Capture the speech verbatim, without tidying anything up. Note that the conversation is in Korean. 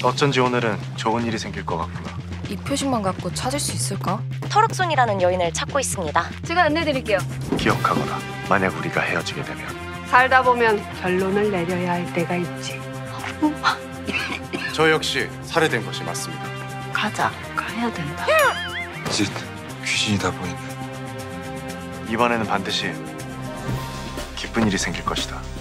어쩐지 오늘은 좋은 일이 생길 것 같구나. 이 표식만 갖고 찾을 수 있을까? 터럭손이라는 여인을 찾고 있습니다. 제가 안내드릴게요. 기억하거라. 만약 우리가 헤어지게 되면 살다 보면 결론을 내려야 할 때가 있지. 저 역시 살해된 것이 맞습니다. 가자. 가야 된다. 이제 귀신이다 보이네. 이번에는 반드시 기쁜 일이 생길 것이다.